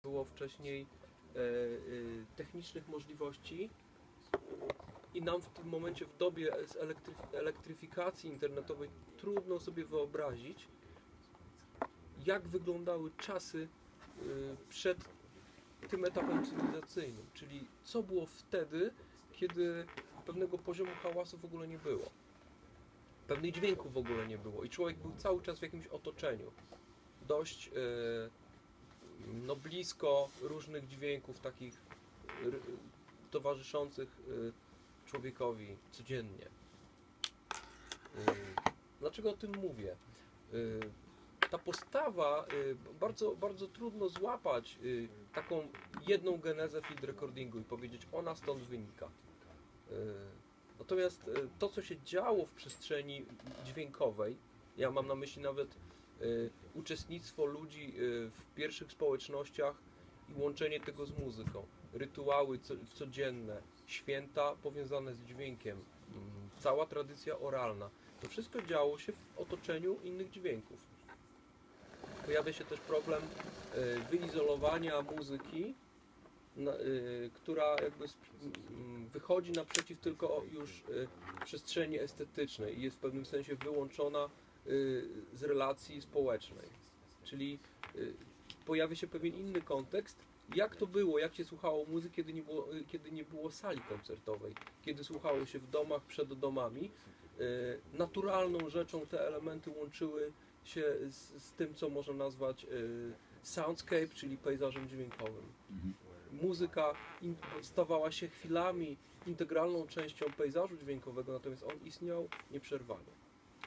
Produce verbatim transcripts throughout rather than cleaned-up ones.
było wcześniej e, e, technicznych możliwości i nam w tym momencie, w dobie elektryf- elektryfikacji internetowej, trudno sobie wyobrazić, jak wyglądały czasy e, przed tym etapem cywilizacyjnym, czyli co było wtedy, kiedy pewnego poziomu hałasu w ogóle nie było, pewnych dźwięków w ogóle nie było i człowiek był cały czas w jakimś otoczeniu, dość e, no, blisko różnych dźwięków takich r, towarzyszących y, człowiekowi codziennie. Y, dlaczego o tym mówię? Y, ta postawa, y, bardzo, bardzo trudno złapać y, taką jedną genezę field recordingu i powiedzieć, ona stąd wynika. Y, natomiast y, to, co się działo w przestrzeni dźwiękowej, ja mam na myśli nawet y, uczestnictwo ludzi y, w pierwszych społecznościach i łączenie tego z muzyką, rytuały co, codzienne, święta powiązane z dźwiękiem, y, cała tradycja oralna, to wszystko działo się w otoczeniu innych dźwięków. Pojawia się też problem y, wyizolowania muzyki, na, y, która jakby sp- y, wychodzi naprzeciw tylko już y, przestrzeni estetycznej i jest w pewnym sensie wyłączona y, z relacji społecznej. Czyli y, pojawia się pewien inny kontekst, jak to było, jak się słuchało muzyki, kiedy nie było, y, kiedy nie było sali koncertowej, kiedy słuchało się w domach, przed domami. Y, naturalną rzeczą te elementy łączyły się z, z tym, co można nazwać y, soundscape, czyli pejzażem dźwiękowym. Mhm. Muzyka in, stawała się chwilami integralną częścią pejzażu dźwiękowego, natomiast on istniał nieprzerwanie.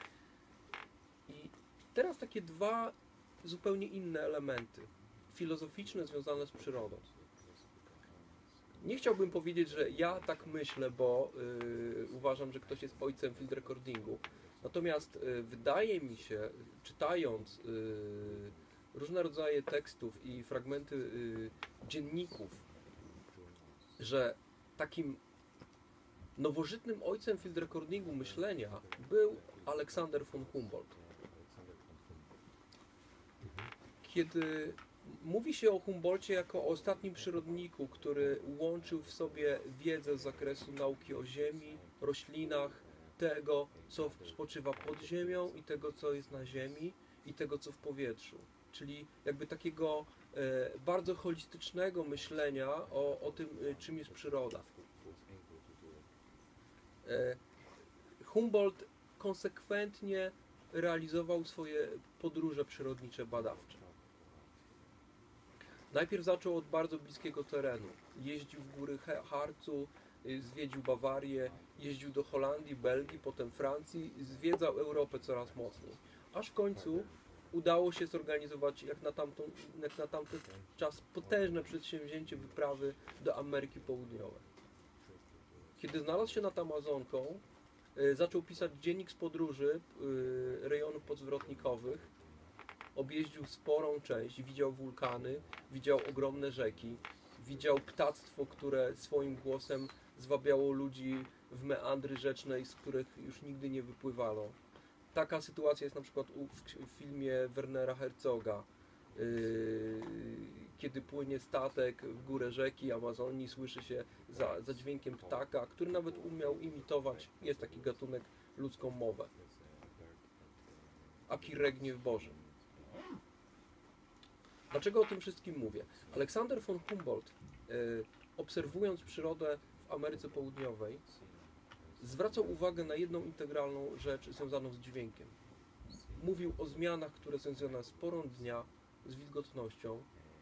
I teraz takie dwa zupełnie inne elementy filozoficzne związane z przyrodą. Nie chciałbym powiedzieć, że ja tak myślę, bo yy, uważam, że ktoś jest ojcem field recordingu. Natomiast yy, wydaje mi się, czytając yy, różne rodzaje tekstów i fragmenty yy, dzienników, że takim nowożytnym ojcem field recordingu myślenia był Alexander von Humboldt. Kiedy mówi się o Humboldcie jako o ostatnim przyrodniku, który łączył w sobie wiedzę z zakresu nauki o ziemi, roślinach, tego, co spoczywa pod ziemią i tego, co jest na ziemi i tego, co w powietrzu. Czyli jakby takiego e, bardzo holistycznego myślenia o, o tym, e, czym jest przyroda. E, Humboldt konsekwentnie realizował swoje podróże przyrodnicze badawcze. Najpierw zaczął od bardzo bliskiego terenu. Jeździł w góry Harcu, zwiedził Bawarię, jeździł do Holandii, Belgii, potem Francji, zwiedzał Europę coraz mocniej. Aż w końcu udało się zorganizować, jak na, tamtą, jak na tamten czas, potężne przedsięwzięcie wyprawy do Ameryki Południowej. Kiedy znalazł się nad Amazonką, zaczął pisać dziennik z podróży rejonów podzwrotnikowych. Objeździł sporą część, widział wulkany, widział ogromne rzeki, widział ptactwo, które swoim głosem zwabiało ludzi w meandry rzecznej, z których już nigdy nie wypływano. Taka sytuacja jest na przykład w filmie Wernera Herzoga, yy, kiedy płynie statek w górę rzeki Amazonii, słyszy się za, za dźwiękiem ptaka, który nawet umiał imitować, jest taki gatunek, ludzką mowę. Aki regniew Boży. Dlaczego o tym wszystkim mówię? Alexander von Humboldt, y, obserwując przyrodę w Ameryce Południowej, zwracał uwagę na jedną integralną rzecz związaną z dźwiękiem. Mówił o zmianach, które są związane z porą dnia, z wilgotnością.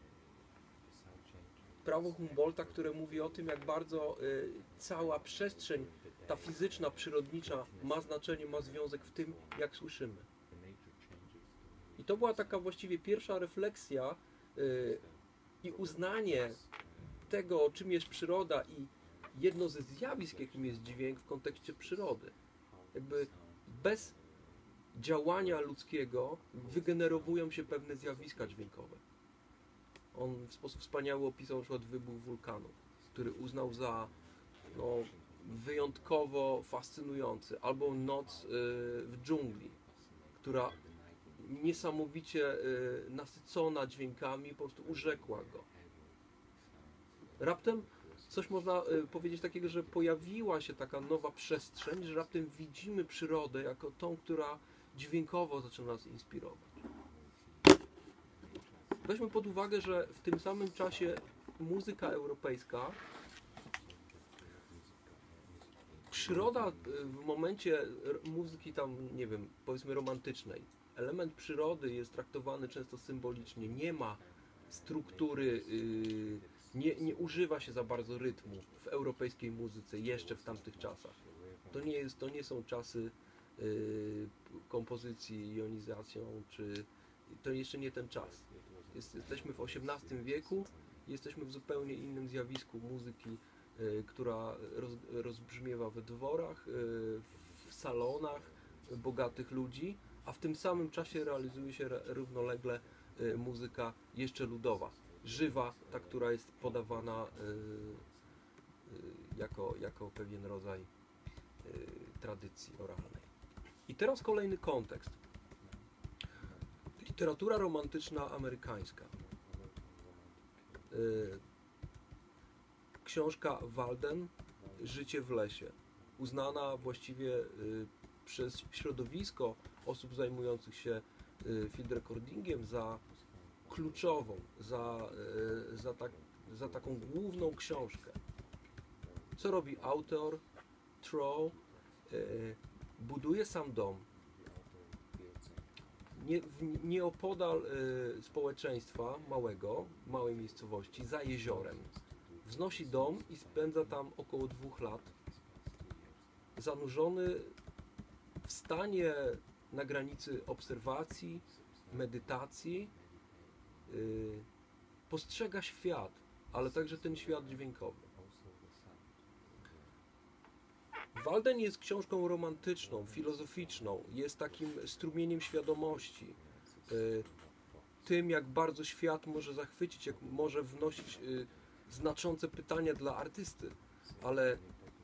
Prawo Humboldta, które mówi o tym, jak bardzo y, cała przestrzeń, ta fizyczna, przyrodnicza ma znaczenie, ma związek w tym, jak słyszymy. I to była taka właściwie pierwsza refleksja yy, i uznanie tego, czym jest przyroda i jedno ze zjawisk, jakim jest dźwięk w kontekście przyrody. Jakby bez działania ludzkiego wygenerowują się pewne zjawiska dźwiękowe. On w sposób wspaniały opisał na przykład wybuch wulkanu, który uznał za no, wyjątkowo fascynujący, albo noc yy, w dżungli, która niesamowicie y, nasycona dźwiękami, po prostu urzekła go. Raptem coś można y, powiedzieć takiego, że pojawiła się taka nowa przestrzeń, że raptem widzimy przyrodę jako tą, która dźwiękowo zaczyna nas inspirować. Weźmy pod uwagę, że w tym samym czasie muzyka europejska, przyroda w momencie muzyki tam, nie wiem, powiedzmy romantycznej, element przyrody jest traktowany często symbolicznie, nie ma struktury, yy, nie, nie używa się za bardzo rytmu w europejskiej muzyce jeszcze w tamtych czasach. To nie, jest, to nie są czasy yy, kompozycji jonizacją, czy to jeszcze nie ten czas. Jest, jesteśmy w osiemnastym wieku, jesteśmy w zupełnie innym zjawisku muzyki, y, która roz, rozbrzmiewa we dworach, y, w salonach bogatych ludzi, a w tym samym czasie realizuje się równolegle y, muzyka jeszcze ludowa, żywa, ta, która jest podawana y, y, jako, jako pewien rodzaj y, tradycji oralnej. I teraz kolejny kontekst. Literatura romantyczna amerykańska. Y, książka Walden, Życie w lesie. Uznana właściwie y, przez środowisko osób zajmujących się y, field recordingiem za kluczową, za, y, za, tak, za taką główną książkę. Co robi autor? Trow y, buduje sam dom. Nie, w, nieopodal y, społeczeństwa małego, małej miejscowości, za jeziorem. Wznosi dom i spędza tam około dwóch lat. Zanurzony w stanie na granicy obserwacji, medytacji, y, postrzega świat, ale także ten świat dźwiękowy. Walden jest książką romantyczną, filozoficzną, jest takim strumieniem świadomości, y, tym jak bardzo świat może zachwycić, jak może wnosić y, znaczące pytania dla artysty, ale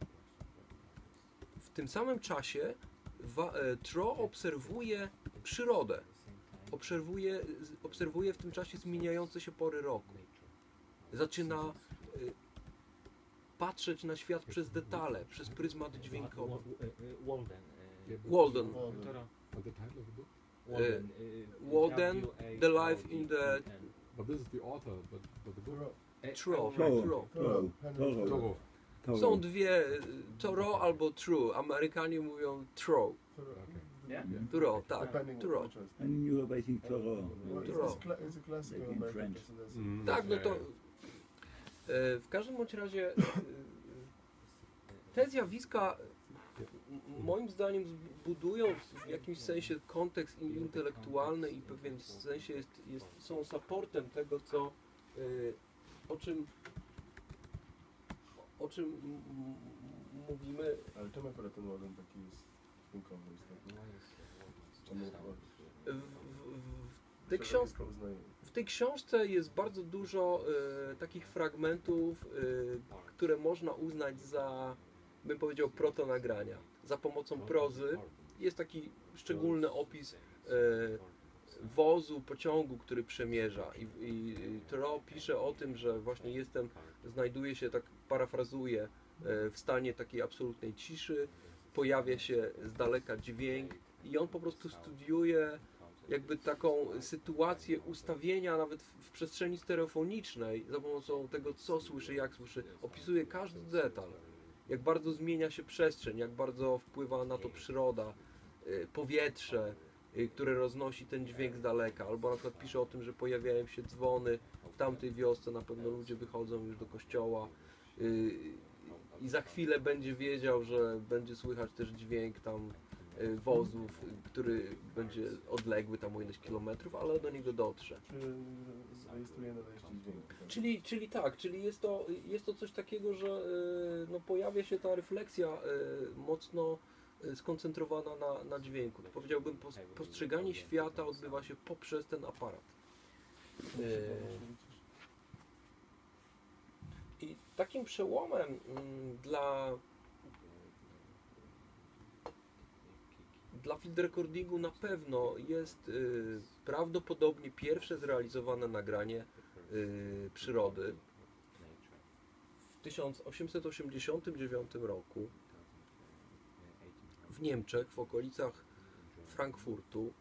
w tym samym czasie y, Trow obserwuje przyrodę, obserwuje, obserwuje w tym czasie zmieniające się pory roku, zaczyna y, patrzeć na świat przez detale, przez pryzmat dźwiękowy. Walden. Walden. Walden. Walden, The Life in the But this is the author, but, but the book. Trow. Toro. Trow. Toro. Toro. Toro. Są dwie, Toro albo True. Amerykanie mówią Trow. Yeah? Toro, tak. Toro. And in Europe, I think Toro. Toro. It's a classical Like in American French. business. Mm, Tak, no to e, w każdym bądź razie e, te zjawiska m- moim zdaniem budują w jakimś sensie kontekst intelektualny i w pewien sensie jest, jest, są supportem tego, co e, o czym o czym m- m- mówimy. Ale czemu akurat ten ładun taki jest dźwiękowy? Jest taki... Czemu akurat? W, w, w, tej książ- Środowisko uznaje. w tej książce jest bardzo dużo e, takich fragmentów, e, które można uznać za, bym powiedział, proto-nagrania. Za pomocą prozy jest taki szczególny opis e, wozu, pociągu, który przemierza. I, i, i Thoreau pisze o tym, że właśnie jestem, znajduje się, tak parafrazuję, e, w stanie takiej absolutnej ciszy, pojawia się z daleka dźwięk i on po prostu studiuje jakby taką sytuację ustawienia nawet w, w przestrzeni stereofonicznej za pomocą tego, co słyszy, jak słyszy, opisuje każdy detal, jak bardzo zmienia się przestrzeń, jak bardzo wpływa na to przyroda, y, powietrze, y, które roznosi ten dźwięk z daleka, albo na przykład pisze o tym, że pojawiają się dzwony w tamtej wiosce, na pewno ludzie wychodzą już do kościoła y, i za chwilę będzie wiedział, że będzie słychać też dźwięk tam wozów, który będzie odległy tam o ileś kilometrów, ale do niego dotrze. Czy rejestruje nadejście dźwięku? Tak? Czyli, czyli tak, czyli jest to, jest to coś takiego, że y, no, pojawia się ta refleksja y, mocno y, skoncentrowana na, na dźwięku. Powiedziałbym, pos, postrzeganie świata odbywa się poprzez ten aparat. Y, I takim przełomem mm, dla Dla field recordingu na pewno jest y, prawdopodobnie pierwsze zrealizowane nagranie y, przyrody. tysiąc osiemset osiemdziesiątym dziewiątym roku w Niemczech, w okolicach Frankfurtu,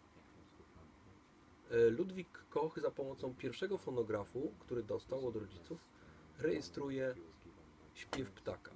Ludwik Koch za pomocą pierwszego fonografu, który dostał od rodziców, rejestruje śpiew ptaka.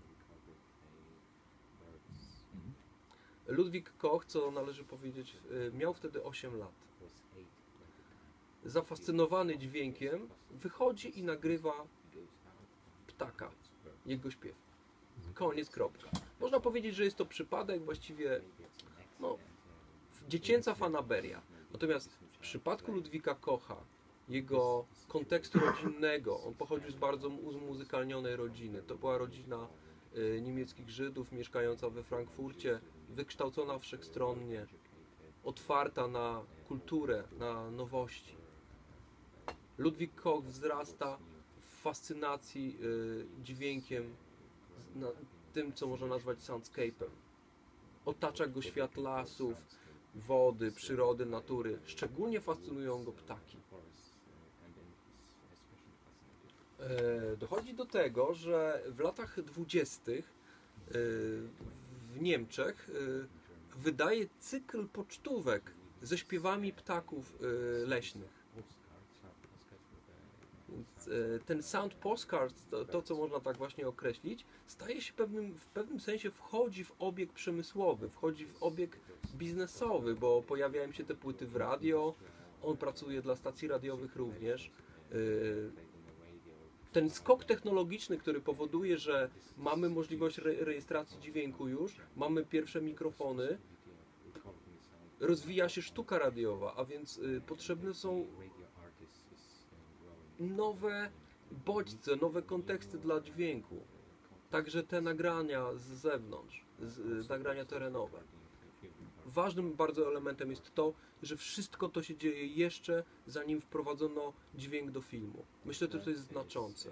Ludwik Koch, co należy powiedzieć, miał wtedy osiem lat. Zafascynowany dźwiękiem, wychodzi i nagrywa ptaka, jego śpiew. Koniec, kropka. Można powiedzieć, że jest to przypadek, właściwie no, dziecięca fanaberia. Natomiast w przypadku Ludwika Kocha, jego kontekstu rodzinnego, on pochodził z bardzo uzmuzykalnionej rodziny. To była rodzina y, niemieckich Żydów mieszkająca we Frankfurcie, wykształcona wszechstronnie, otwarta na kulturę, na nowości. Ludwik Koch wzrasta w fascynacji y, dźwiękiem, na, tym co można nazwać soundscape'em. Otacza go świat lasów, wody, przyrody, natury. Szczególnie fascynują go ptaki. E, dochodzi do tego, że w latach dwudziestych e, w Niemczech e, wydaje cykl pocztówek ze śpiewami ptaków e, leśnych. Więc, e, ten sound postcard, to, to co można tak właśnie określić, staje się pewnym, w pewnym sensie wchodzi w obieg przemysłowy, wchodzi w obieg biznesowy, bo pojawiają się te płyty w radio, on pracuje dla stacji radiowych również. E, ten skok technologiczny, który powoduje, że mamy możliwość re rejestracji dźwięku już, mamy pierwsze mikrofony, rozwija się sztuka radiowa, a więc y, potrzebne są nowe bodźce, nowe konteksty dla dźwięku. Także te nagrania z zewnątrz, z, nagrania terenowe. Ważnym bardzo elementem jest to, że wszystko to się dzieje jeszcze zanim wprowadzono dźwięk do filmu. Myślę, że to jest znaczące.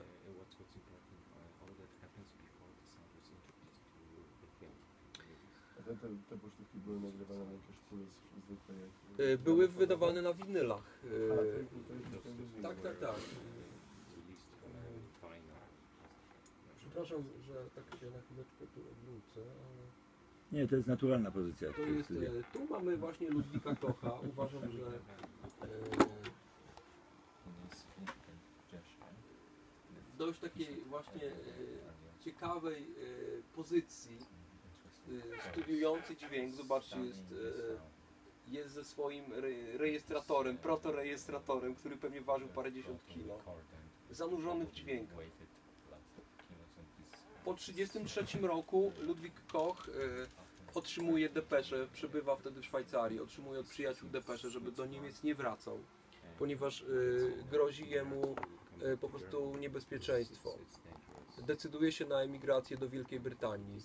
A te, te, te pocztówki były nagrywane na jakieś puli zwykłe? Jak, Y, Były wydawane na winylach. Y, A, to, to jest ten wyzwisk. Tak, tak, tak. Przepraszam, że tak się na chwileczkę tu odwrócę, ale Nie, to jest naturalna pozycja. to jest, e, tu mamy właśnie Ludwika Kocha. Uważam, że e, w dość takiej właśnie e, ciekawej e, pozycji e, studiujący dźwięk, zobaczcie, jest, e, jest ze swoim re, rejestratorem, protorejestratorem, który pewnie ważył parędziesiąt kilo, zanurzony w dźwięk. Po tysiąc dziewięćset trzydziestym trzecim roku Ludwik Koch e, otrzymuje depeszę, przebywa wtedy w Szwajcarii, otrzymuje od przyjaciół depeszę, żeby do Niemiec nie wracał, ponieważ e, grozi jemu e, po prostu niebezpieczeństwo. Decyduje się na emigrację do Wielkiej Brytanii.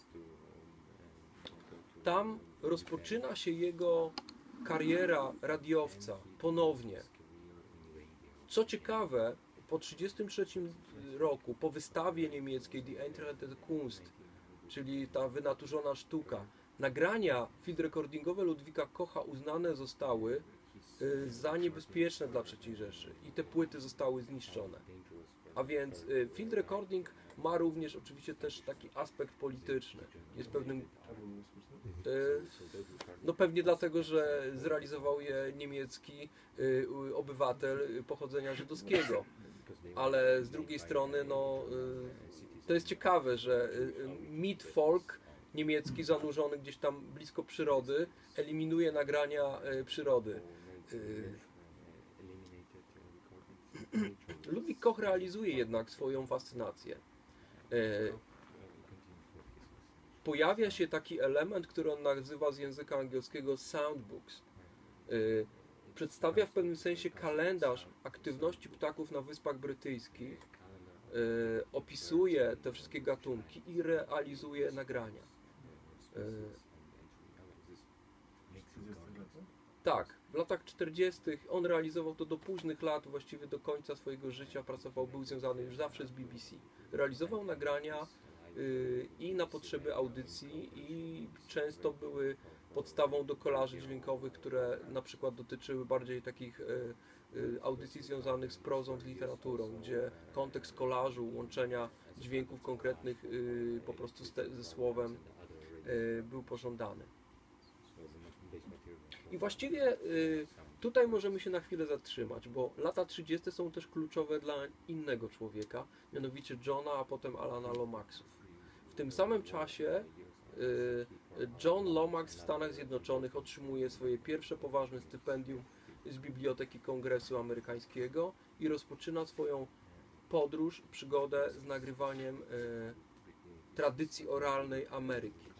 Tam rozpoczyna się jego kariera radiowca ponownie. Co ciekawe, po tysiąc dziewięćset trzydziestym trzecim roku, po wystawie niemieckiej Die Eintracht Kunst, czyli ta wynaturzona sztuka, nagrania field recordingowe Ludwika Kocha uznane zostały y, za niebezpieczne dla trzeciej Rzeszy i te płyty zostały zniszczone. A więc y, field recording ma również oczywiście też taki aspekt polityczny. Jest pewnym... Y, no pewnie dlatego, że zrealizował je niemiecki y, obywatel pochodzenia żydowskiego. Ale z drugiej strony, no, y, to jest ciekawe, że y, mit folk niemiecki zanurzony gdzieś tam blisko przyrody eliminuje nagrania y, przyrody. Y, Ludwik Koch realizuje jednak swoją fascynację. Y, pojawia się taki element, który on nazywa z języka angielskiego soundbooks. Y, Przedstawia w pewnym sensie kalendarz aktywności ptaków na Wyspach Brytyjskich, y, opisuje te wszystkie gatunki i realizuje nagrania. Y, tak, w latach czterdziestych on realizował to do późnych lat, właściwie do końca swojego życia pracował, był związany już zawsze z B B C. Realizował nagrania y, i na potrzeby audycji i często były podstawą do kolaży dźwiękowych, które na przykład dotyczyły bardziej takich e, y, audycji związanych z prozą, z literaturą, gdzie kontekst kolażu, łączenia dźwięków konkretnych y, po prostu z te, ze słowem y, był pożądany. I właściwie y, tutaj możemy się na chwilę zatrzymać, bo lata trzydzieste są też kluczowe dla innego człowieka, mianowicie Johna, a potem Alana Lomaxów. W tym samym czasie y, John Lomax w Stanach Zjednoczonych otrzymuje swoje pierwsze poważne stypendium z Biblioteki Kongresu Amerykańskiego i rozpoczyna swoją podróż, przygodę z nagrywaniem y, tradycji oralnej Ameryki.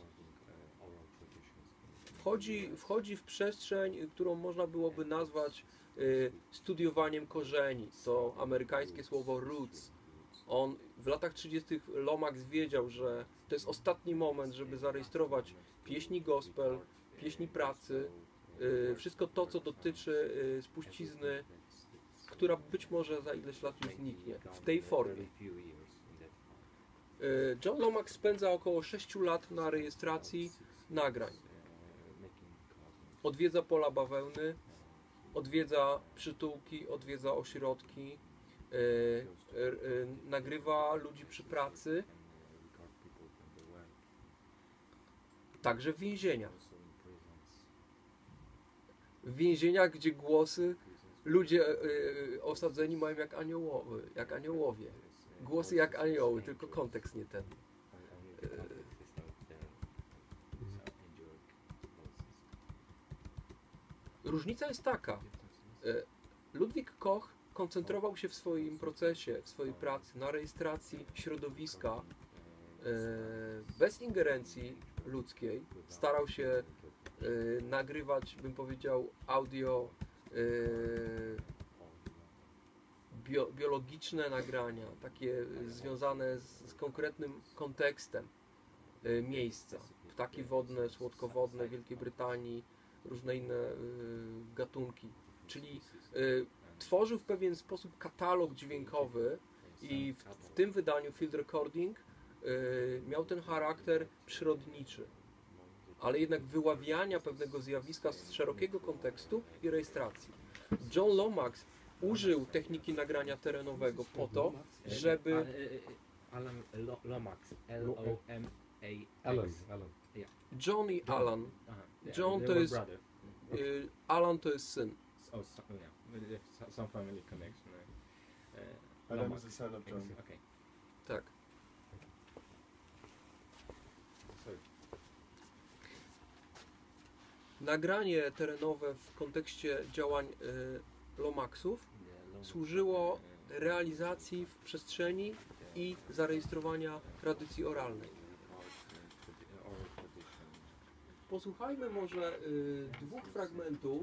Wchodzi, wchodzi w przestrzeń, którą można byłoby nazwać y, studiowaniem korzeni. To amerykańskie słowo roots. On w latach trzydziestych Lomax wiedział, że to jest ostatni moment, żeby zarejestrować pieśni gospel, pieśni pracy, y, wszystko to, co dotyczy y, spuścizny, która być może za ileś lat już zniknie w tej formie. Y, John Lomax spędza około sześciu lat na rejestracji nagrań. Odwiedza pola bawełny, odwiedza przytułki, odwiedza ośrodki, yy, yy, nagrywa ludzi przy pracy, także w więzieniach. W więzieniach, gdzie głosy ludzie yy, osadzeni mają jak aniołowie, jak aniołowie. Głosy jak anioły, tylko kontekst nie ten. Yy. Różnica jest taka. Ludwik Koch koncentrował się w swoim procesie, w swojej pracy na rejestracji środowiska bez ingerencji ludzkiej. Starał się nagrywać, bym powiedział, audio bio, biologiczne nagrania, takie związane z, z konkretnym kontekstem miejsca. Ptaki wodne, słodkowodne w Wielkiej Brytanii, różne inne y, gatunki, czyli y, tworzył w pewien sposób katalog dźwiękowy i w, w tym wydaniu Field Recording y, miał ten charakter przyrodniczy, ale jednak wyławiania pewnego zjawiska z szerokiego kontekstu i rejestracji. John Lomax użył techniki nagrania terenowego po to, żeby... Alan Lomax, L O M A Alan, X. Alan. John i Alan. John to jest... Y, Alan to jest syn. Oh, so, yeah, some family connection. Uh, Alan is the son of John. Okay. Tak. Nagranie terenowe w kontekście działań y, Lomaxów służyło realizacji w przestrzeni i zarejestrowania tradycji oralnej. Posłuchajmy może y, dwóch fragmentów.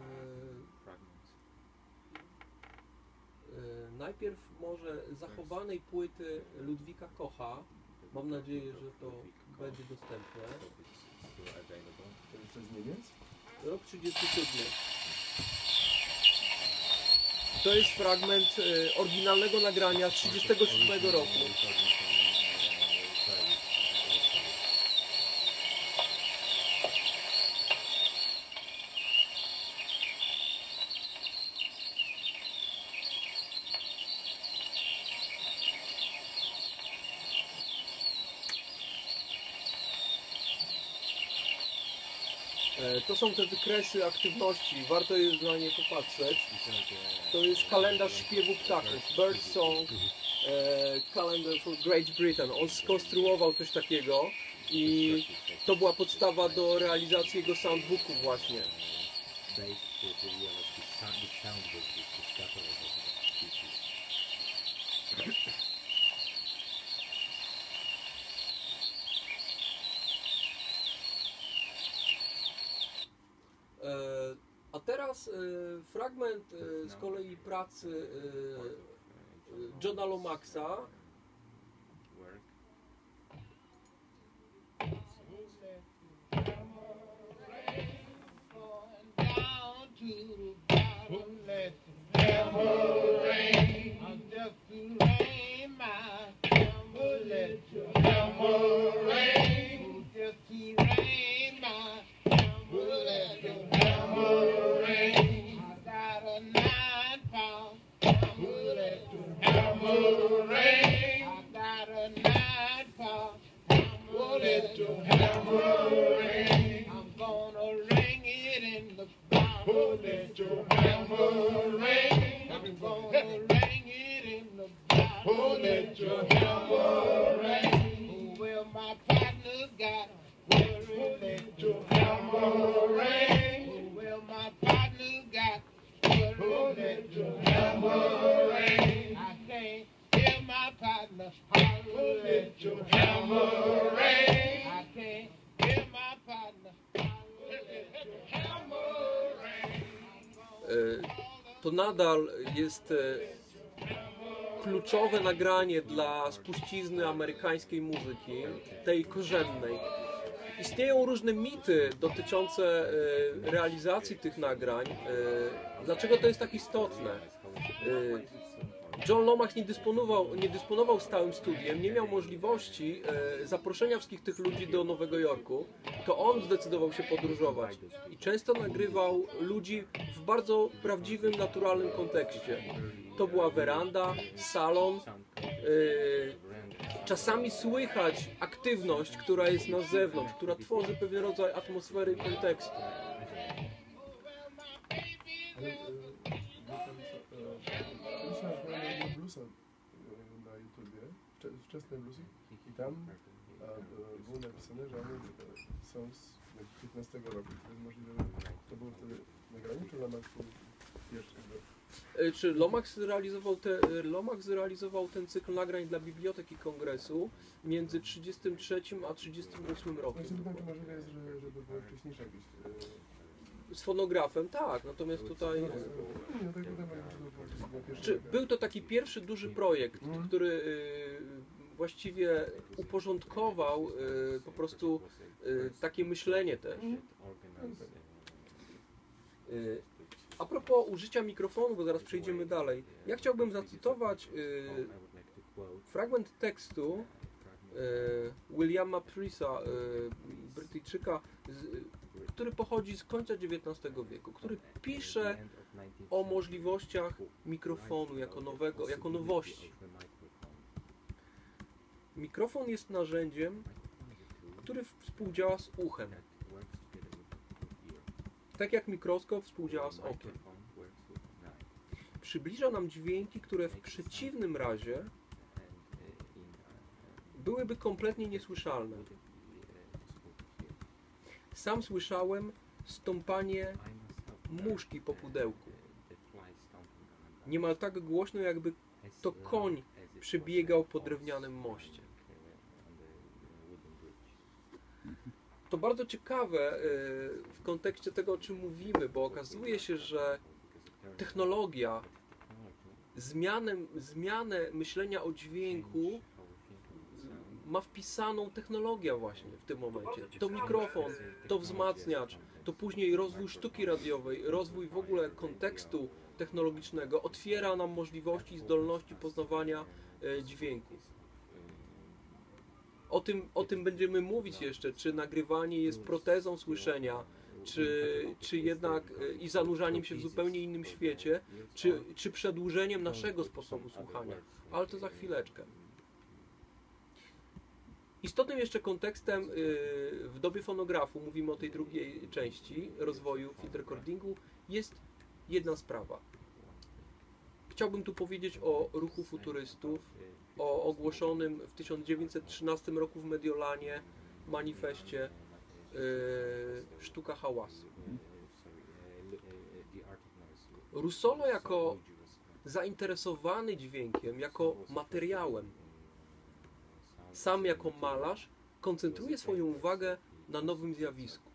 Y, y, najpierw może zachowanej płyty Ludwika Kocha. Mam nadzieję, że to będzie dostępne. To jest Niemiec? Rok trzydziesty siódmy. To jest fragment y, oryginalnego nagrania z trzydziestego siódmego roku. To są te wykresy aktywności, warto jest na nie popatrzeć. To jest kalendarz śpiewu ptaków, Bird Song e, Calendar for Great Britain. On skonstruował coś takiego i to była podstawa do realizacji jego soundbooku właśnie. A teraz y, fragment y, z kolei pracy y, Johna Lomaxa. hammer ring. I got a nine pound hammer, let your hammer ring. I'm gonna ring it in the Bible, let your hammer ring. I'm gonna ring it in the Bible, let your hammer ring. Well, my partner got worry, let your hammer ring. Well, my partner got worry, let your hammer ring. I can't hear my partner holler, let your hammer ring. I can't hear my partner holler, let your hammer ring. E, To nadal jest e, kluczowe nagranie dla spuścizny amerykańskiej muzyki, tej korzennej. Istnieją różne mity dotyczące e, realizacji tych nagrań. E, dlaczego to jest tak istotne? E, John Lomax nie dysponował, nie dysponował stałym studiem, nie miał możliwości e, zaproszenia wszystkich tych ludzi do Nowego Jorku. To on zdecydował się podróżować i często nagrywał ludzi w bardzo prawdziwym, naturalnym kontekście. To była weranda, salon. E, czasami słychać aktywność, która jest na zewnątrz, która tworzy pewien rodzaj atmosfery i kontekstu. Ale, e, kiedyś nagrałem bluesa e, na YouTubie, wcze, wczesne bluesy, i tam a, e, było napisane, że one e, są z piętnastego roku. To jest możliwe, że to było wtedy nagranie, czy Lomax był pierwszy? E, Czy Lomax zrealizował, te, Lomax zrealizował ten cykl nagrań dla Biblioteki Kongresu między trzydziestym trzecim a trzydziestym ósmym rokiem? Właśnie pytam, czy możliwe jest, że, żeby było wcześniejsze jakieś... E, Z fonografem, tak, natomiast tutaj... no, no tak pytam, czy to było na pierwsze Czy nagranie. był to taki pierwszy duży projekt, Mhm. który y, właściwie uporządkował y, po prostu y, takie myślenie też. Y, A propos użycia mikrofonu, bo zaraz przejdziemy dalej, ja chciałbym zacytować y, fragment tekstu y, Williama Prisa, y, Brytyjczyka, z, który pochodzi z końca dziewiętnastego wieku, który pisze o możliwościach mikrofonu jako nowego, jako nowości. Mikrofon jest narzędziem, który współdziała z uchem. Tak jak mikroskop współdziała z okiem. Przybliża nam dźwięki, które w przeciwnym razie byłyby kompletnie niesłyszalne. Sam słyszałem stąpanie muszki po pudełku. Niemal tak głośno, jakby to koń przebiegał po drewnianym moście. To bardzo ciekawe w kontekście tego, o czym mówimy, bo okazuje się, że technologia, zmianę, zmianę myślenia o dźwięku ma wpisaną technologia właśnie w tym momencie. To mikrofon, to wzmacniacz, to później rozwój sztuki radiowej, rozwój w ogóle kontekstu technologicznego otwiera nam możliwości i zdolności poznawania dźwięku. O tym, o tym będziemy mówić jeszcze, czy nagrywanie jest protezą słyszenia, czy, czy jednak i zanurzaniem się w zupełnie innym świecie, czy, czy przedłużeniem naszego sposobu słuchania. Ale to za chwileczkę. Istotnym jeszcze kontekstem w dobie fonografu, mówimy o tej drugiej części rozwoju field recordingu, jest jedna sprawa. Chciałbym tu powiedzieć o ruchu futurystów, o ogłoszonym w tysiąc dziewięćset trzynastym roku w Mediolanie manifestie yy, Sztuka hałasu. Russolo jako zainteresowany dźwiękiem, jako materiałem, sam jako malarz koncentruje swoją uwagę na nowym zjawisku.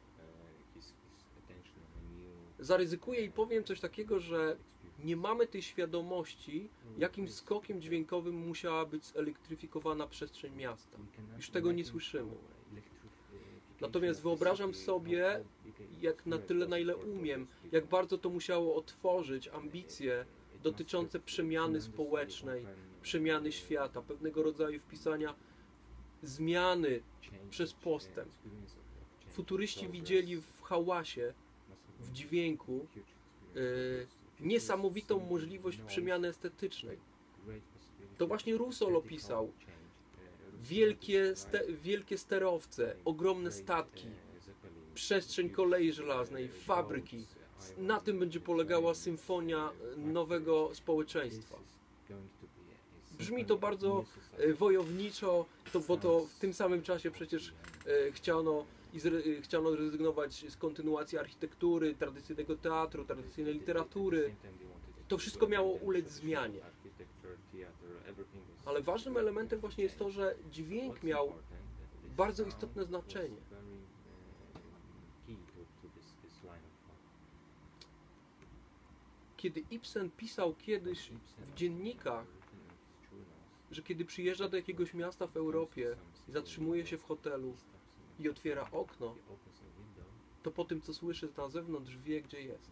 Zaryzykuję i powiem coś takiego, że nie mamy tej świadomości, jakim skokiem dźwiękowym musiała być zelektryfikowana przestrzeń miasta. Już tego nie słyszymy. Natomiast wyobrażam sobie, jak na tyle, na ile umiem, jak bardzo to musiało otworzyć ambicje dotyczące przemiany społecznej, przemiany świata, pewnego rodzaju wpisania zmiany przez postęp. Futuryści widzieli w hałasie, w dźwięku yy, niesamowitą możliwość przemiany estetycznej. To właśnie Russell opisał wielkie, ste, wielkie sterowce, ogromne statki, przestrzeń kolei żelaznej, fabryki. Na tym będzie polegała symfonia nowego społeczeństwa. Brzmi to bardzo e, wojowniczo, to, bo to w tym samym czasie przecież e, chciano, i zre, e, chciano zrezygnować z kontynuacji architektury, tradycyjnego teatru, tradycyjnej literatury. To wszystko miało ulec zmianie. Ale ważnym elementem właśnie jest to, że dźwięk miał bardzo istotne znaczenie. Kiedy Ibsen pisał kiedyś w dziennikach, że kiedy przyjeżdża do jakiegoś miasta w Europie, zatrzymuje się w hotelu i otwiera okno, to po tym, co słyszy na zewnątrz, wie, gdzie jest.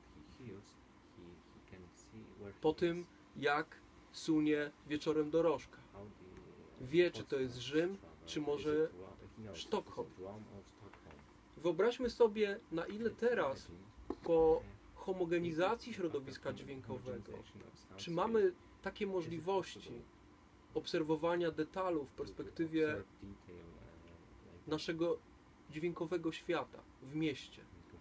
Po tym, jak sunie wieczorem dorożka. Wie, czy to jest Rzym, czy może Sztokholm. Wyobraźmy sobie, na ile teraz, po homogenizacji środowiska dźwiękowego, czy mamy takie możliwości obserwowania detalu w perspektywie naszego dźwiękowego świata w mieście.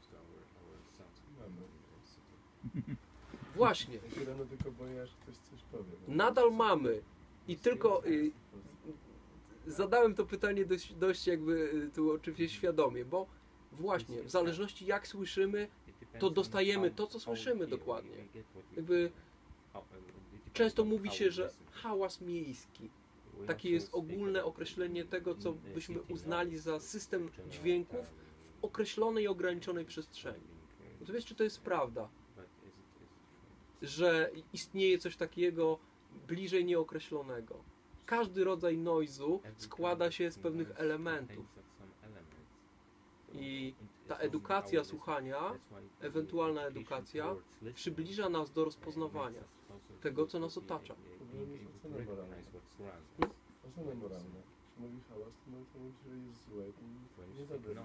Mamy. Właśnie, Ja się rano tylko boję, że ktoś coś powie. No. nadal mamy i tylko y, zadałem to pytanie dość, dość jakby y, tu oczywiście świadomie, bo właśnie w zależności jak słyszymy, to dostajemy to, co słyszymy dokładnie. Jakby często mówi się, że hałas miejski. Takie jest ogólne określenie tego, co byśmy uznali za system dźwięków w określonej, ograniczonej przestrzeni. Natomiast czy to jest prawda, że istnieje coś takiego bliżej nieokreślonego? Każdy rodzaj noizu składa się z pewnych elementów. I ta edukacja słuchania, ewentualna edukacja, przybliża nas do rozpoznawania tego, co nas otacza. Problem jest ocena moralna. Ocena moralna. Jeśli mówi hałas, to może to mówić, że jest złe i niedobre.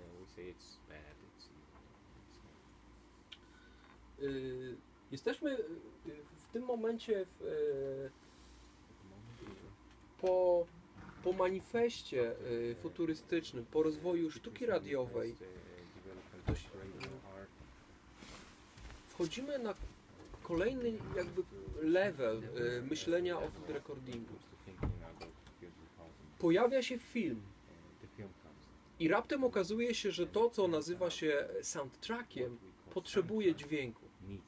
Y, Jesteśmy y, w tym momencie w, y, po, po manifestie y, futurystycznym, po rozwoju sztuki radiowej. Dość, wchodzimy na kolejny jakby level y, myślenia o food recordingu. Pojawia się film i raptem okazuje się, że to, co nazywa się soundtrackiem, potrzebuje dźwięku.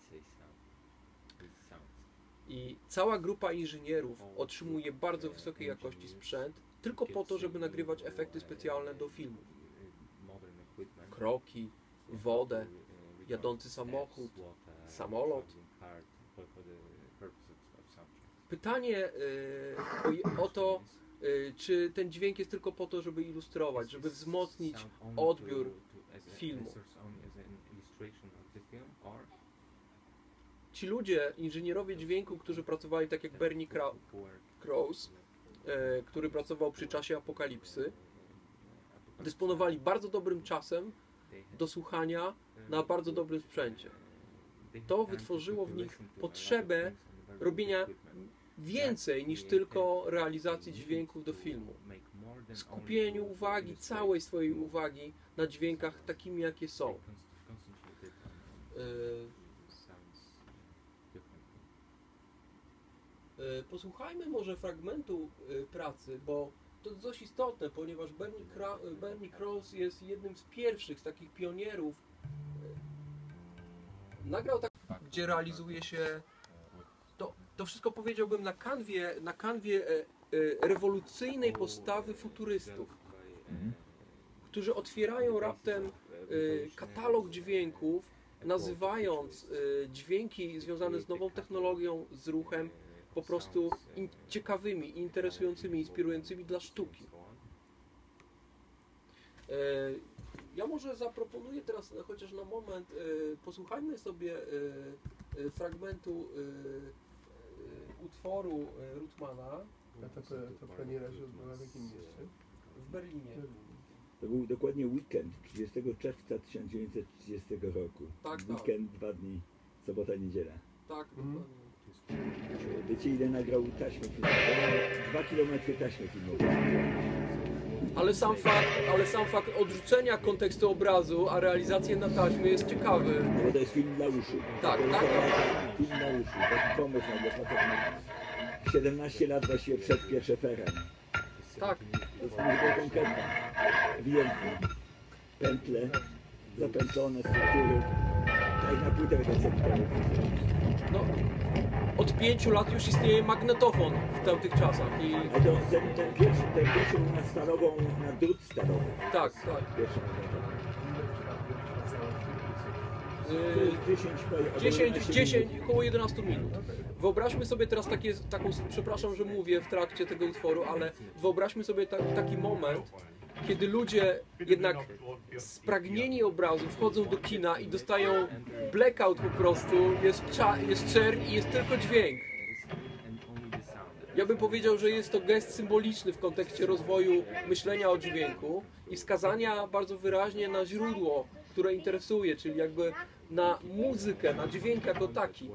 I cała grupa inżynierów otrzymuje bardzo wysokiej jakości sprzęt tylko po to, żeby nagrywać efekty specjalne do filmów. Kroki, wodę, jadący samochód, samolot. Pytanie y, o, o to, y, czy ten dźwięk jest tylko po to, żeby ilustrować, żeby wzmocnić odbiór filmu. Ci ludzie, inżynierowie dźwięku, którzy pracowali tak jak Bernie Krause, e, który pracował przy czasie apokalipsy, dysponowali bardzo dobrym czasem do słuchania na bardzo dobrym sprzęcie. To wytworzyło w nich potrzebę robienia więcej niż tylko realizacji dźwięków do filmu. Skupieniu uwagi, całej swojej uwagi na dźwiękach takimi, jakie są. E, Posłuchajmy może fragmentu pracy, bo to jest dość istotne, ponieważ Bernie, Kra- Bernie Krause jest jednym z pierwszych, z takich pionierów. Nagrał tak, gdzie realizuje się to, to wszystko, powiedziałbym, na kanwie, na kanwie e, e, rewolucyjnej postawy futurystów, którzy otwierają raptem e, katalog dźwięków, nazywając e, dźwięki związane z nową technologią, z ruchem, po prostu in, ciekawymi, interesującymi, inspirującymi dla sztuki. E, ja może zaproponuję teraz, chociaż na moment, e, posłuchajmy sobie e, e, fragmentu e, e, utworu e, Ruttmana. A ta, ta premiera się odbyła w jakim mieście? W Berlinie. To był dokładnie weekend trzydziestego czerwca tysiąc dziewięćset trzydziestego roku. Tak, tak. Weekend, dwa dni, sobota, niedziela. Tak, Mhm. dokładnie. Wiecie ile nagrał taśmy filmowej? Dwa kilometry taśmy filmowej. Ale sam fakt, ale sam fakt odrzucenia kontekstu obrazu, a realizację na taśmie jest ciekawy. No bo to jest film dla uszu. Tak, to jest tak. Film dla uszu. Taki pomysł nagle facet ma siedemnaście lat właściwie przed pierwszym ferem. Tak. To jest liczba konkretna, ewidentna. Pętle, zapętlone struktury, jak na płytach receptowych. No, od pięciu lat już istnieje magnetofon w tamtych czasach i A to ten, ten pierwszy, ten pierwszy był na stalową, na drut stalowy. tak, tak. Pierwszy magnetofon. To Yy, jest dziesięć, albo dziesięć, jedenaście dziesięć, minut. około jedenaście minut. Wyobraźmy sobie teraz takie, taką, przepraszam, że mówię w trakcie tego utworu, ale wyobraźmy sobie ta, taki moment, kiedy ludzie jednak spragnieni obrazu wchodzą do kina i dostają blackout po prostu, jest, cza, jest czerń i jest tylko dźwięk. Ja bym powiedział, że jest to gest symboliczny w kontekście rozwoju myślenia o dźwięku i wskazania bardzo wyraźnie na źródło, które interesuje, czyli jakby na muzykę, na dźwięk jako taki.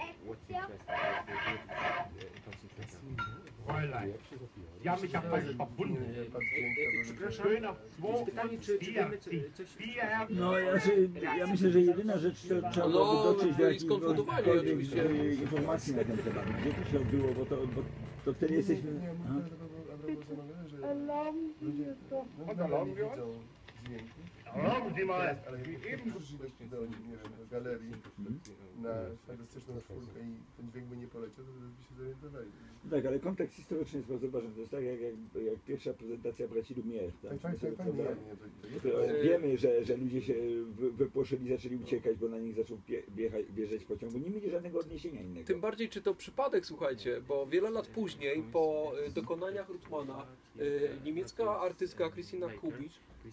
Fräulein, Sie haben mich ja falsch verbunden. Schöner Wurf, vier, vier, No ja, się, ja myślę, że jedyna rzecz, to trzeba No, byłoby dotrzeć do byli skonfundowani jakiejkolwiek oczywiście. e, informacji na ten temat, gdzie to się odbyło, bo to, bo to wtedy jesteśmy... Nie, Aha. mówię tego a propos zamawiania, że ludzie no, nadal nie widzą dźwięku. Erlauben Sie mal, Ale wie jakby eben poszli do, nie wiem, do galerii na fantastyczną czwórkę i ten dźwięk by nie poleciał, to by się zorientowali. Tak, ale kontekst historyczny jest bardzo ważny. To jest tak jak, jak, jak pierwsza prezentacja braci Lumière. Tak, tak, tak, tak, nie, nie, to, to, To wiemy, że, że ludzie się wy- wypłoszyli, zaczęli uciekać, bo na nich zaczął pie, biechać, wjeżdżać pociąg, bo nie mieli żadnego odniesienia innego. Tym bardziej czy to przypadek, słuchajcie, bo wiele lat później, po y, dokonaniach Ruttmana, y, niemiecka artystka Christina Kubicz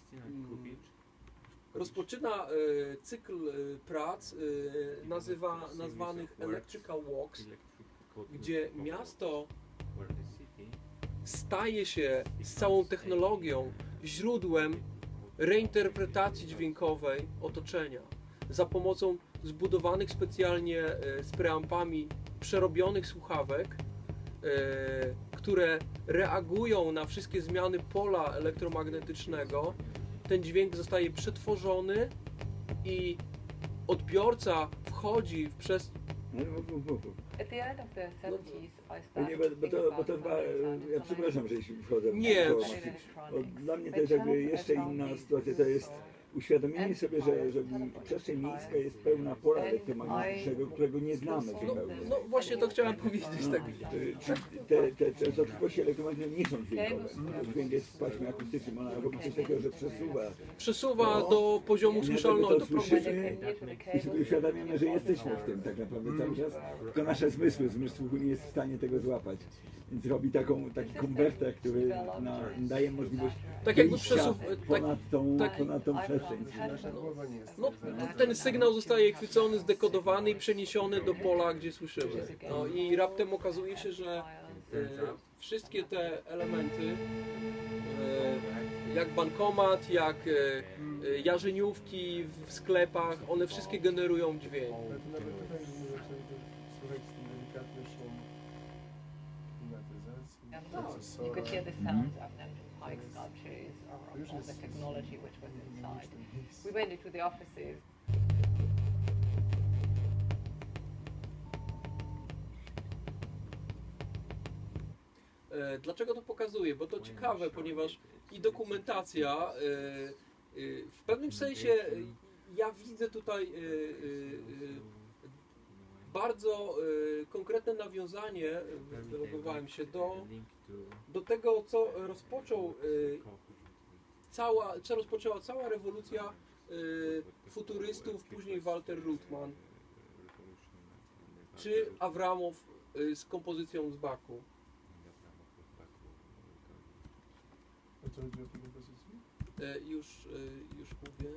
rozpoczyna y, cykl y, prac y, nazywa, nazwanych Electrical Walks, gdzie miasto staje się z całą technologią źródłem reinterpretacji dźwiękowej otoczenia za pomocą zbudowanych specjalnie e, z preampami przerobionych słuchawek, e, które reagują na wszystkie zmiany pola elektromagnetycznego. Ten dźwięk zostaje przetworzony i odbiorca wchodzi w przez... No, mów, mów, mów. At the end of the seventies, I No started nie, to bo, bo, think to, bo about to chyba, sound ja design. przepraszam, że jeśli wchodzę w Nie. koło Matrix. Bo dla mnie to jest jakby jeszcze inna sytuacja, to jest uświadomienie sobie, że, że przestrzeń miejska jest pełna pola elektromagnetycznego, którego nie znamy No, zupełnie. no właśnie to chciałem powiedzieć. No, Tak. Czyli te, te częstotliwości elektromagnetyczne nie są dźwiękowe. Dźwięk jest w paśmie akustycznym, ona robi coś takiego, że przesuwa. Przesuwa do poziomu Nie, słyszalności. to słyszymy i sobie uświadamiamy, że jesteśmy w tym tak naprawdę cały czas. Tylko nasze zmysły, zmysł słuchu nie jest w stanie tego złapać. Więc robi taką, taki konwerter, który na, daje możliwość Tak jakby wyjścia przesuw- tak- ponad tą, tak- ponad tą przestrzeń. nasza głowa nie jest. No, ten sygnał zostaje chwycony, zdekodowany i przeniesiony do pola, gdzie słyszymy. No i raptem okazuje się, że e, wszystkie te elementy, e, jak bankomat, jak e, e, jarzeniówki w sklepach, one wszystkie generują dźwięk. Ale to nawet tak, że mówię, że słuchać ten delikatny szum klimatyzacji, You could hear procesora. the sounds of them pike sculptures or of all the technology which was inside. We went into the offices. E, Dlaczego to pokazuję? Bo to ciekawe, ponieważ i dokumentacja, e, e, w pewnym sensie e, ja widzę tutaj e, e, e, bardzo e, konkretne nawiązanie, e, wylogowałem się, do, do tego, co rozpoczął e, cała, co rozpoczęła cała rewolucja e, futurystów, później Walter Ruttmann, czy Avramow e, z kompozycją z Baku. A co chodzi o tę kompozycję? E, już, e, już mówię.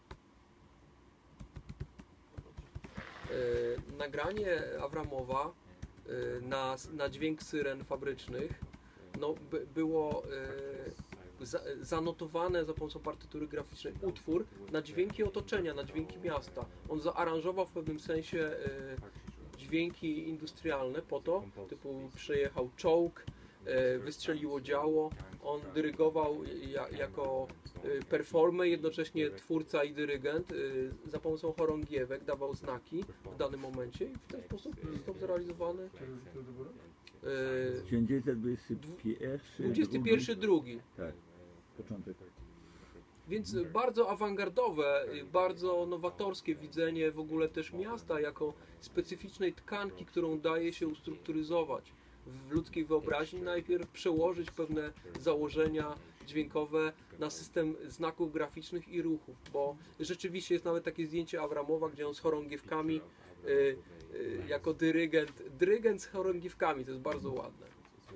E, nagranie Avramowa e, na, na dźwięk syren fabrycznych no, by, było e, za, zanotowane za pomocą partytury graficznej utwór na dźwięki otoczenia, na dźwięki miasta. On zaaranżował w pewnym sensie e, dźwięki industrialne po to, typu przejechał czołg, e, wystrzeliło działo, on dyrygował ja, jako e, performer, jednocześnie twórca i dyrygent, e, za pomocą chorągiewek dawał znaki w danym momencie i w ten sposób został zrealizowany Kiedy to było? e, tysiąc dziewięćset dwudziesty pierwszy. dwudziesty pierwszy drugi. Tak, początek. Więc bardzo awangardowe, bardzo nowatorskie widzenie w ogóle też miasta jako specyficznej tkanki, którą daje się ustrukturyzować w ludzkiej wyobraźni. Najpierw przełożyć pewne założenia dźwiękowe na system znaków graficznych i ruchów, bo rzeczywiście jest nawet takie zdjęcie Abramowa, gdzie on z chorągiewkami y, y, jako dyrygent, dyrygent z chorągiewkami, to jest bardzo ładne.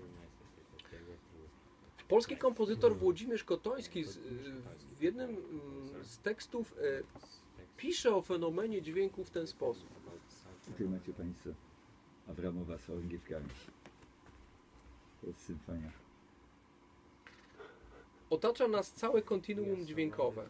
Polski kompozytor Włodzimierz Kotoński z, w jednym z tekstów e, pisze o fenomenie dźwięku w ten sposób. Tutaj macie Państwo Abramowa z chorągiewkami. To jest symfonia. Otacza nas całe kontinuum dźwiękowe.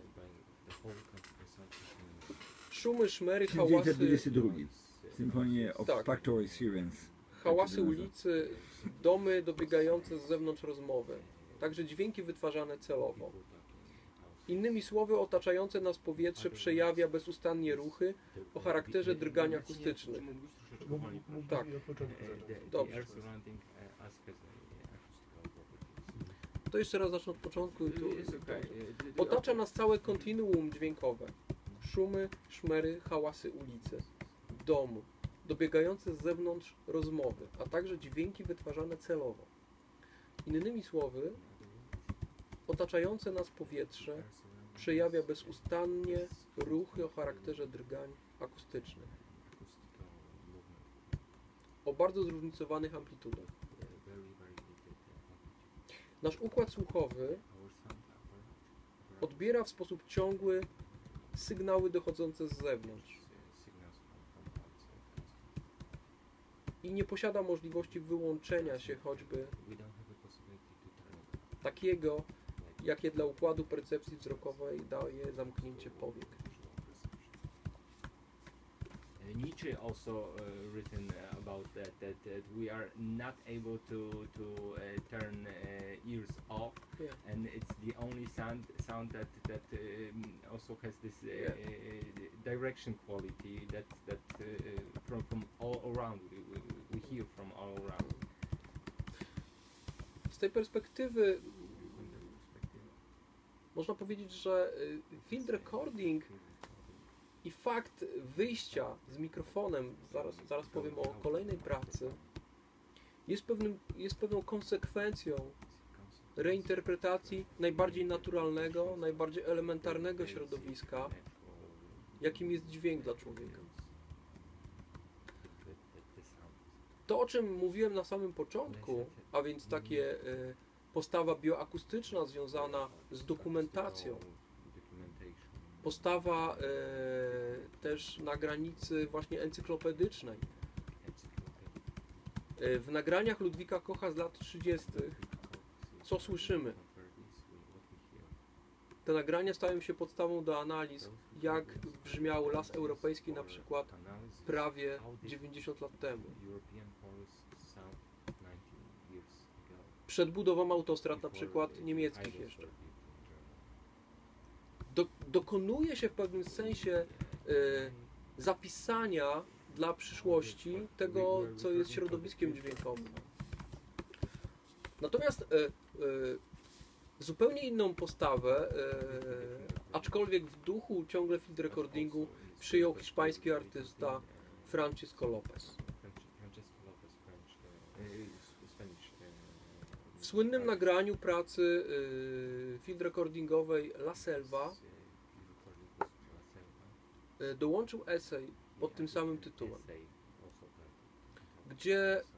Szumy, szmery, tysiąc dziewięćset hałasy, dwudziesty drugi. Symfonię of Tak. Factory Sirens. hałasy ulicy, domy dobiegające z zewnątrz rozmowy. Także dźwięki wytwarzane celowo. Innymi słowy, otaczające nas powietrze przejawia bezustannie ruchy o charakterze drgań akustycznych. Tak. Od początku zacząć. Dobrze. To jeszcze raz zacznę od początku. Tu. Otacza nas całe kontinuum dźwiękowe. Szumy, szmery, hałasy ulicy, domu, dobiegające z zewnątrz rozmowy, a także dźwięki wytwarzane celowo. Innymi słowy, otaczające nas powietrze przejawia bezustannie ruchy o charakterze drgań akustycznych o bardzo zróżnicowanych amplitudach. Nasz układ słuchowy odbiera w sposób ciągły sygnały dochodzące z zewnątrz i nie posiada możliwości wyłączenia się choćby takiego, jakie dla układu percepcji wzrokowej daje zamknięcie powiek. Nietzsche also uh, written about that, that that we are not able to to uh, turn uh, ears off, Yeah. and it's the only sound sound that that um, also has this uh, Yeah. uh, direction quality that that uh, from from all around we, we, we hear from all around. Z tej perspektywy można powiedzieć, że y, field recording i fakt wyjścia z mikrofonem, zaraz, zaraz powiem o kolejnej pracy, jest, pewnym, jest pewną konsekwencją reinterpretacji najbardziej naturalnego, najbardziej elementarnego środowiska, jakim jest dźwięk dla człowieka. To, o czym mówiłem na samym początku, a więc takie y, postawa bioakustyczna związana z dokumentacją, postawa e, też na granicy właśnie encyklopedycznej. E, w nagraniach Ludwika Kocha z lat trzydziestych co słyszymy? Te nagrania stają się podstawą do analiz, jak brzmiał Las Europejski na przykład prawie dziewięćdziesiąt lat temu. Przed budową autostrad na przykład niemieckich jeszcze. Do, dokonuje się w pewnym sensie y, zapisania dla przyszłości tego, co jest środowiskiem dźwiękowym. Natomiast y, y, zupełnie inną postawę, y, aczkolwiek w duchu ciągle field recordingu, przyjął hiszpański artysta Francisco Lopez. W słynnym nagraniu pracy y, field recordingowej La Selva y, dołączył esej pod tym samym tytułem, gdzie